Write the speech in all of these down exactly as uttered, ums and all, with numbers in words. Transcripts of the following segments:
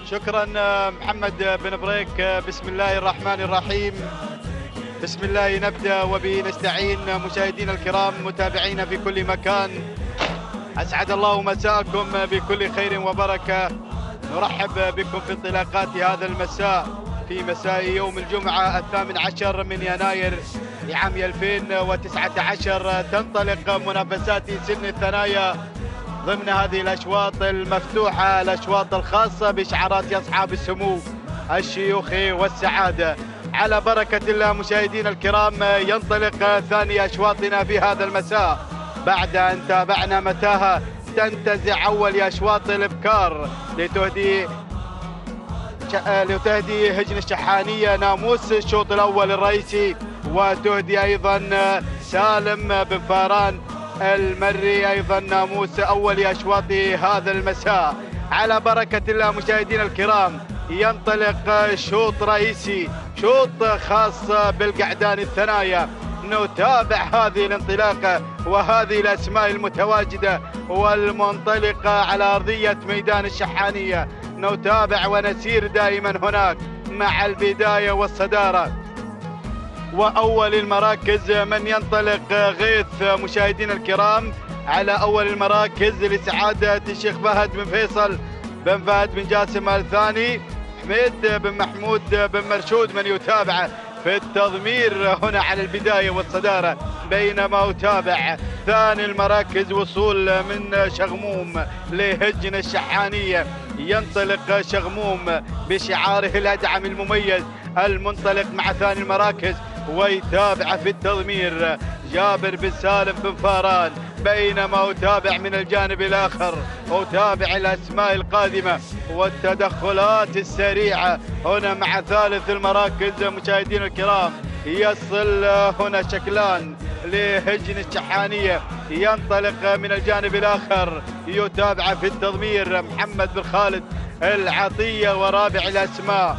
شكرا محمد بن بريك. بسم الله الرحمن الرحيم. بسم الله نبدأ وبه نستعين. مشاهدينا الكرام متابعينا في كل مكان، أسعد الله مساءكم بكل خير وبركة. نرحب بكم في انطلاقات هذا المساء، في مساء يوم الجمعة الثامن عشر من يناير لعام ألفين وتسعة عشر. تنطلق منافسات سن الثنايا ضمن هذه الأشواط المفتوحة، الأشواط الخاصة بشعارات أصحاب السمو الشيوخ والسعادة. على بركة الله مشاهدينا الكرام، ينطلق ثاني أشواطنا في هذا المساء بعد أن تابعنا متاهة تنتزع أول أشواط الإبكار لتهدي لتهدي هجن الشحانية ناموس الشوط الأول الرئيسي، وتهدي أيضا سالم بن فاران المري أيضا ناموس أول أشواط هذا المساء. على بركة الله مشاهدينا الكرام، ينطلق شوط رئيسي، شوط خاص بالقعدان الثنايا. نتابع هذه الانطلاقة وهذه الأسماء المتواجدة والمنطلقة على أرضية ميدان الشحانية. نتابع ونسير دائما هناك مع البداية والصدارة وأول المراكز. من ينطلق غيث مشاهدينا الكرام على أول المراكز لسعادة الشيخ فهد بن فيصل بن فهد بن جاسم الثاني، حميد بن محمود بن مرشود من يتابع في التضمير هنا على البداية والصدارة، بينما أتابع ثاني المراكز وصول من شغموم لهجن الشحانية. ينطلق شغموم بشعاره الأدعم المميز المنطلق مع ثاني المراكز، ويتابع في التضمير جابر بن سالم بن فاران، بينما أتابع من الجانب الآخر أتابع الأسماء القادمة والتدخلات السريعة هنا مع ثالث المراكز. مشاهدينا الكرام، يصل هنا شكلان لهجن الشحانية، ينطلق من الجانب الآخر يتابع في التضمير محمد بن خالد العطية، ورابع الأسماء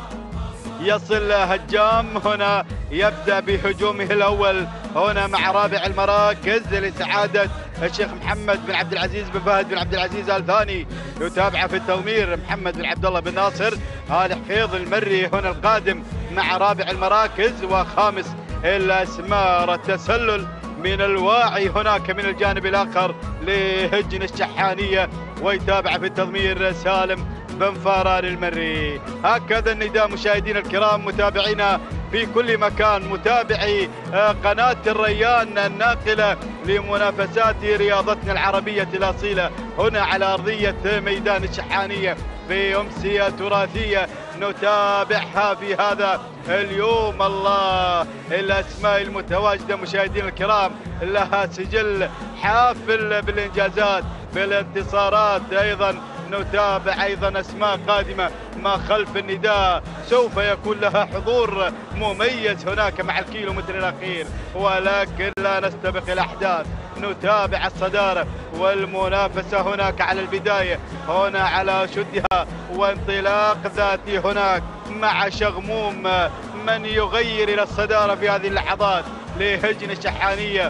يصل هجام هنا يبدأ بهجومه الأول هنا مع رابع المراكز لسعادة الشيخ محمد بن عبد العزيز بن فهد بن عبد العزيز آل ثاني. يتابع في التضمير محمد بن عبد الله بن ناصر آل حفيظ المري هنا القادم مع رابع المراكز. وخامس الأسماء التسلل من الواعي هناك من الجانب الآخر لهجن الشحانية، ويتابع في التضمير سالم بن فاران المري. هكذا النداء مشاهدينا الكرام متابعينا في كل مكان، متابعي قناة الريان الناقلة لمنافسات رياضتنا العربية الأصيلة هنا على أرضية ميدان الشحانية في أمسية تراثية نتابعها في هذا اليوم. الله، الأسماء المتواجدة مشاهدينا الكرام لها سجل حافل بالإنجازات بالانتصارات. أيضا نتابع أيضا أسماء قادمة ما خلف النداء، سوف يكون لها حضور مميز هناك مع الكيلومتر الأخير، ولكن لا نستبق الأحداث. نتابع الصدارة والمنافسة هناك على البداية هنا على شدها، وانطلاق ذاتي هناك مع شغموم من يغير إلى الصدارة في هذه اللحظات لهجن الشحانية.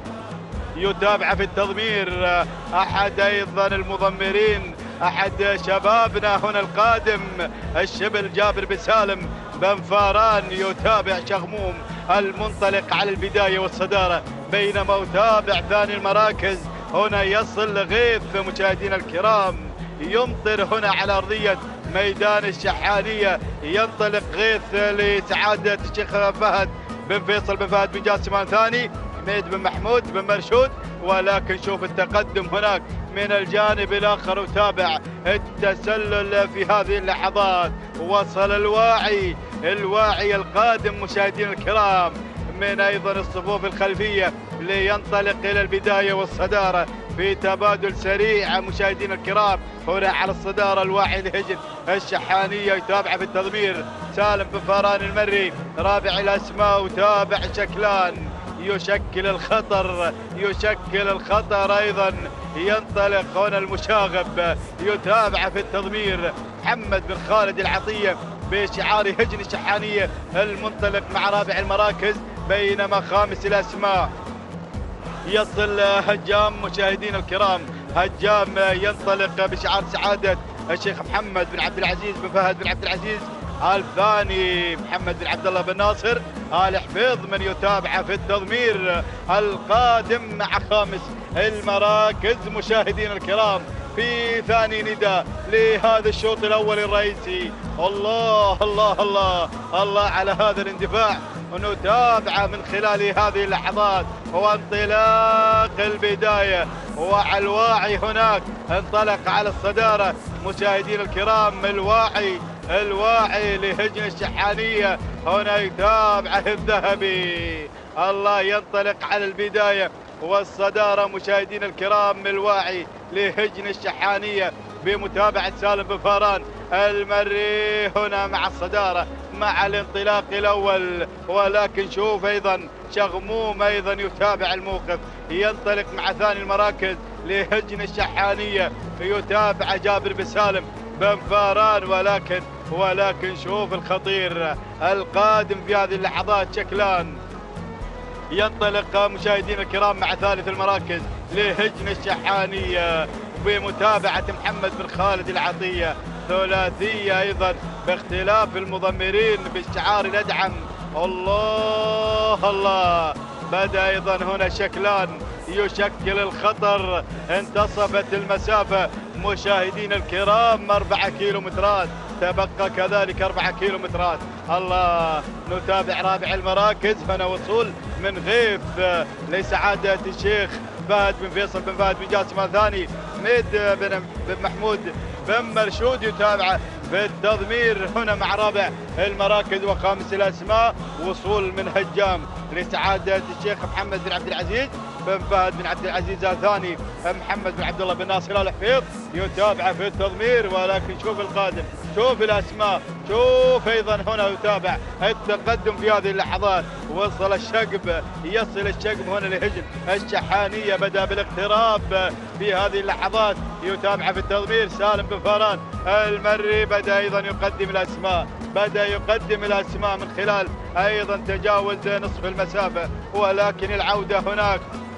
يتابع في التضمير أحد أيضا المضمرين، أحد شبابنا هنا القادم الشبل جابر بن سالم بن فاران. يتابع شغموم المنطلق على البداية والصدارة، بينما أتابع ثاني المراكز هنا يصل غيث. مشاهدينا الكرام، يمطر هنا على أرضية ميدان الشحانية، ينطلق غيث لسعادة الشيخ فهد بن فيصل بن فهد بن جاسم آل ثاني، حميد بن محمود بن مرشود. ولكن شوف التقدم هناك من الجانب الآخر، وتابع التسلل في هذه اللحظات. وصل الواعي الواعي القادم مشاهدينا الكرام من أيضا الصفوف الخلفية لينطلق إلى البداية والصدارة في تبادل سريع. مشاهدينا الكرام، هنا على الصدارة الواعي لهجن الشحانية. يتابع في التضمير سالم بن فاران المري، رابع الأسماء. وتابع شكلان يشكل الخطر يشكل الخطر أيضا. ينطلق هنا المشاغب، يتابع في التضمير محمد بن خالد العطية بشعار هجن الشحانية المنطلق مع رابع المراكز، بينما خامس الأسماء يصل هجام. مشاهدينا الكرام، هجام ينطلق بشعار سعادة الشيخ محمد بن عبد العزيز بن فهد بن عبد العزيز. الثاني محمد بن عبد الله بن ناصر آل حفيظ من يتابعه في التضمير. القادم مع خامس المراكز مشاهدينا الكرام في ثاني نداء لهذا الشوط الأول الرئيسي. الله الله الله الله على هذا الاندفاع، ونتابعه من خلال هذه اللحظات وانطلاق البداية. وعلى الواعي هناك انطلق على الصدارة مشاهدينا الكرام. الواعي الواعي لهجن الشحانية هنا يتابعه الذهبي. الله ينطلق على البداية والصدارة مشاهدينا الكرام. الواعي لهجن الشحانية بمتابعة سالم بن فاران. المري هنا مع الصدارة مع الانطلاق الأول، ولكن شوف أيضا شغموم أيضا يتابع الموقف، ينطلق مع ثاني المراكز لهجن الشحانية، يتابع جابر بن سالم بن فاران. ولكن ولكن شوف الخطير القادم في هذه اللحظات شكلان. ينطلق مشاهدينا الكرام مع ثالث المراكز لهجن الشحانية بمتابعة محمد بن خالد العطية. ثلاثية أيضا باختلاف المضمرين بالشعار الأدعم. الله الله بدأ أيضا هنا شكلان يشكل الخطر. انتصفت المسافة مشاهدين الكرام أربعة كيلومترات، تبقى كذلك أربعة كيلومترات. الله نتابع رابع المراكز. هنا وصول من غيف لسعادة الشيخ فهد بن فيصل بن فهد بن جاسم. الثاني حميد بن محمود بن مرشود يتابع في التضمير هنا مع رابع المراكز. وخامس الأسماء وصول من هجام لسعادة الشيخ محمد بن عبد العزيز بن فهد بن عبد العزيز. الثاني محمد بن عبد الله بن ناصر آل حفيظ يتابع في التضمير. ولكن شوف القادم، شوف الأسماء، شوف أيضا هنا يتابع التقدم في هذه اللحظات. وصل الشقب، يصل الشقب هنا لهجن الشحانية. بدأ بالاقتراب في هذه اللحظات، يتابع في التضمير سالم بن فاران. المري بدأ أيضا يقدم الأسماء، بدأ يقدم الأسماء من خلال أيضا تجاوز نصف المسافة. ولكن العودة هناك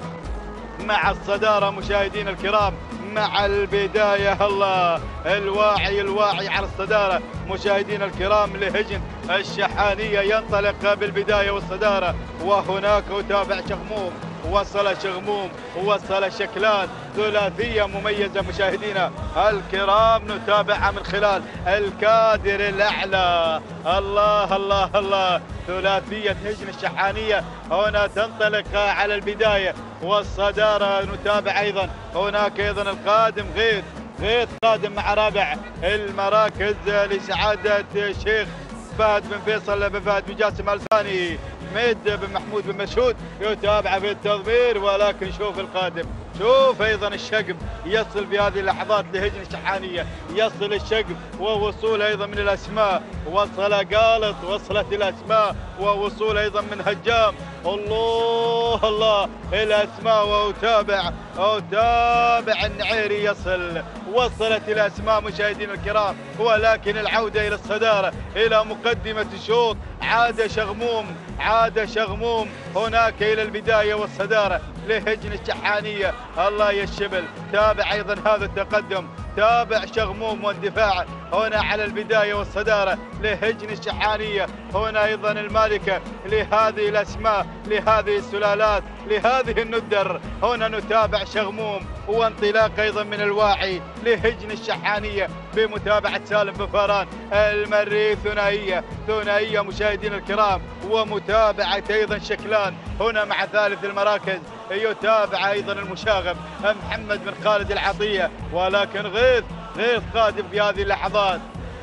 مع الصدارة مشاهدين الكرام مع البداية. الله الواعي الواعي على الصدارة مشاهدين الكرام لهجن الشحانية. ينطلق بالبداية والصدارة. وهناك يتابع شغموم، وصل شغموم، وصل شكلان. ثلاثية مميزة مشاهدينا الكرام نتابعها من خلال الكادر الأعلى. الله الله الله ثلاثية هجن الشحانية هنا تنطلق على البداية والصدارة. نتابع أيضا هناك أيضا القادم غيث غيث قادم مع رابع المراكز لسعادة الشيخ فهد بن فيصل بن فهد بن جاسم. الثاني حميد بن محمود بن مشهود يتابع في التضمير. ولكن شوف القادم، شوف ايضا الشقب يصل في هذه اللحظات لهجن الشحانية، يصل الشقب ووصول ايضا من الاسماء. وصل قالط، وصلت الاسماء ووصول ايضا من هجام. الله الله الاسماء واتابع اتابع النعيري يصل. وصلت الاسماء مشاهدينا الكرام. ولكن العودة الى الصدارة الى مقدمة الشوط. عاد شغموم عاد شغموم هناك الى البداية والصدارة لهجن الشحانية. الله يا الشبل تابع ايضا هذا التقدم، تابع شغموم واندفاع هنا على البداية والصدارة لهجن الشحانية. هنا ايضا المالكة لهذه الاسماء، لهذه السلالات، لهذه الندر. هنا نتابع شغموم وانطلاق ايضا من الواعي لهجن الشحانية بمتابعة سالم بن فاران. المري ثنائية ثنائية مشاهدين الكرام، ومتابعة ايضا شكلان هنا مع ثالث المراكز. يتابع ايضا المشاغب محمد بن خالد العطية. ولكن غيث غيث قادم في هذه اللحظات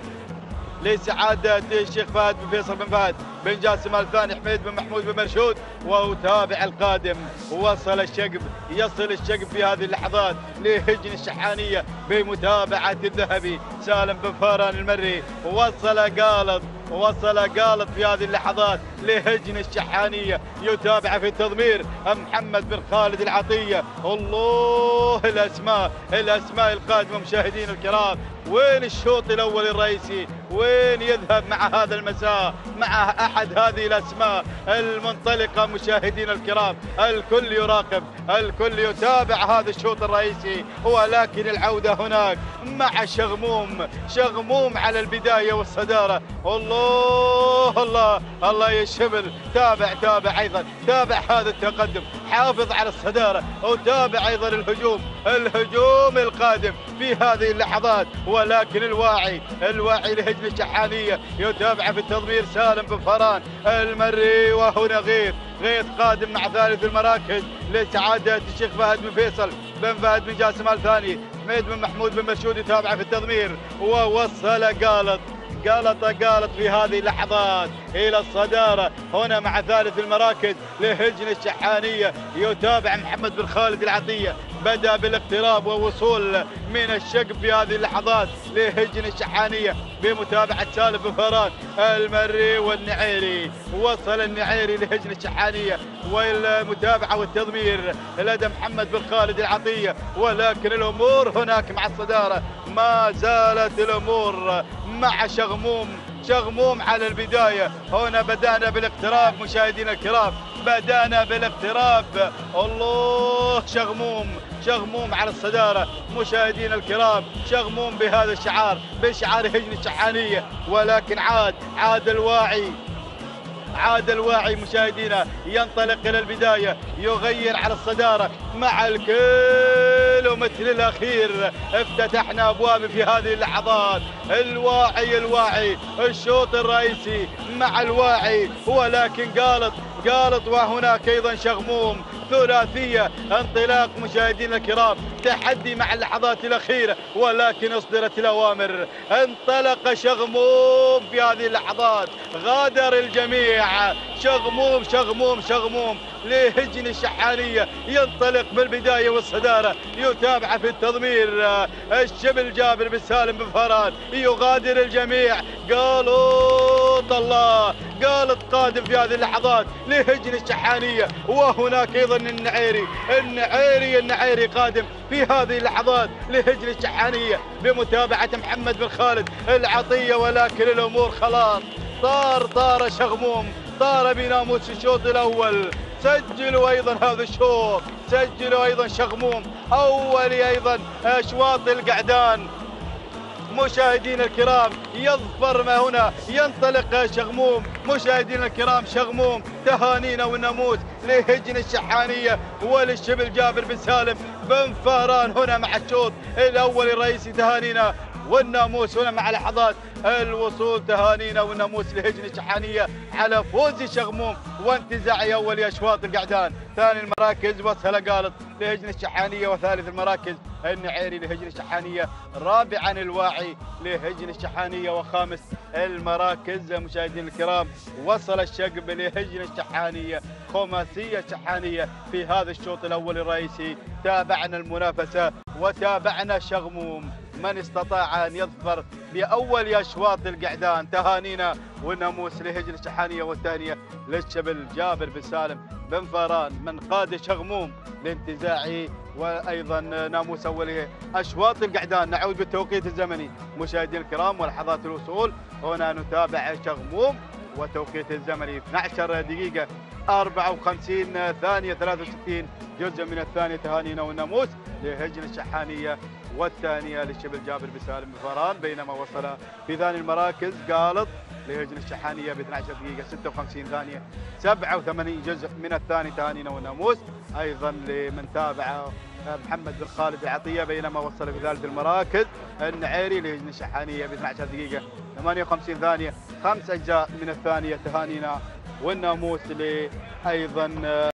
لسعادة الشيخ فهد بن فيصل بن فهد بن جاسم. الثاني حميد بن محمود بن مرشود. وتابع القادم، وصل الشقب، يصل الشقب في هذه اللحظات لهجن الشحانية بمتابعة الذهبي سالم بن فاران المري. وصل قالط وصل قالط في هذه اللحظات لهجن الشحانية. يتابع في التضمير محمد بن خالد العطية. الله الأسماء الأسماء القادمة مشاهدين الكرام. وين الشوط الأول الرئيسي؟ وين يذهب مع هذا المساء مع أحد هذه الأسماء المنطلقة؟ مشاهدينا الكرام الكل يراقب، الكل يتابع هذا الشوط الرئيسي، ولكن العودة هناك مع شغموم، شغموم على البداية والصدارة. الله الله الله يا شبل، تابع تابع أيضا، تابع هذا التقدم، حافظ على الصدارة وتابع أيضا الهجوم، الهجوم القادم في هذه اللحظات. ولكن الواعي الواعي لهجن الشحانية يتابع في التضمير سالم بن فران المري، وهنا غيث غيث قادم مع ثالث المراكز لسعادة الشيخ فهد بن فيصل بن فهد بن جاسم الثاني. حميد بن محمود بن مرشود يتابع في التضمير، ووصل قالط قالط قالط في هذه اللحظات إلى الصدارة هنا مع ثالث المراكز لهجن الشحانية. يتابع محمد بن خالد العطية، بدأ بالاقتراب ووصول من الشقب في هذه اللحظات لهجن الشحانية بمتابعة سالم بن فران المري والنعيري. وصل النعيري لهجن الشحانية والمتابعة والتضمير لدى محمد بن خالد العطية، ولكن الأمور هناك مع الصدارة ما زالت الأمور مع شغموم، شغموم على البداية. هنا بدأنا بالاقتراب مشاهدينا الكرام، بدأنا بالاقتراب. الله، شغموم شغموم على الصدارة مشاهدينا الكرام، شغموم بهذا الشعار، بشعار هجن الشحانية. ولكن عاد عاد الواعي، عاد الواعي مشاهدينا، ينطلق إلى البداية، يغير على الصدارة مع الكيلومتر الأخير. افتتحنا أبواب في هذه اللحظات. الواعي الواعي الشوط الرئيسي مع الواعي، ولكن قالط قالط وهناك أيضا شغموم، ثلاثية انطلاق مشاهدينا الكرام، تحدي مع اللحظات الأخيرة، ولكن أصدرت الأوامر. انطلق شغموم في هذه اللحظات، غادر الجميع. شغموم شغموم شغموم لهجن الشحانية، ينطلق بالبداية والصدارة، يتابع في التضمير الشبل جابر بن سالم بن فران، يغادر الجميع. قالط الله، قالط قادم في هذه اللحظات لهجن الشحانية. وهناك أيضا النعيري النعيري النعيري قادم في هذه اللحظات لهجن الشحانية بمتابعة محمد بن خالد العطية. ولكن الأمور خلاص، طار طار شغموم، طار بناموس الشوط الأول. سجلوا أيضا هذا الشوط، سجلوا أيضا شغموم أول أيضا أشواط القعدان. مشاهدينا الكرام يظفر ما هنا، ينطلق شغموم مشاهدينا الكرام، شغموم. تهانينا والناموس لهجن الشحانية وللشبل جابر بن سالم بن فهران هنا مع الشوط الأول الرئيسي. تهانينا والناموس هنا مع لحظات الوصول، تهانينا والناموس لهجن الشحانية على فوز شغموم وانتزاع أول أشواط القعدان. ثاني المراكز وصل قالط لهجن الشحانية، وثالث المراكز النعيري لهجن الشحانية، رابعا الواعي لهجن الشحانية، وخامس المراكز مشاهدينا الكرام وصل الشقب لهجن الشحانية. خماسية شحانية في هذا الشوط الأول الرئيسي. تابعنا المنافسة وتابعنا شغموم، من استطاع أن يظفر بأول أشواط القعدان. تهانينا والناموس لهجن الشحانية، والثانية للشبل جابر بن سالم بن فهران من قاد شغموم لانتزاعه وايضا ناموس اول اشواط القعدان. نعود بالتوقيت الزمني مشاهدينا الكرام ولحظات الوصول. هنا نتابع شغموم وتوقيت الزمني اثنتي عشرة دقيقة أربعة وخمسين ثانية ثلاثة وستين جزء من الثانية. تهانينا والناموس لهجن الشحانية، والثانية للشبل جابر بن سالم بن فهران. بينما وصل في ثاني المراكز قالط لهجن الشحانية ب اثنتي عشرة دقيقة ستة وخمسين ثانية سبعة وثمانين جزء من الثاني. تهانينا والناموس أيضا لمن تابع محمد بن خالد العطية. بينما وصل في ثالث المراكز النعيري لهجن الشحانية ب اثنتي عشرة دقيقة ثمانية وخمسين ثانية خمس أجزاء من الثانية. تهانينا والناموس لأيضا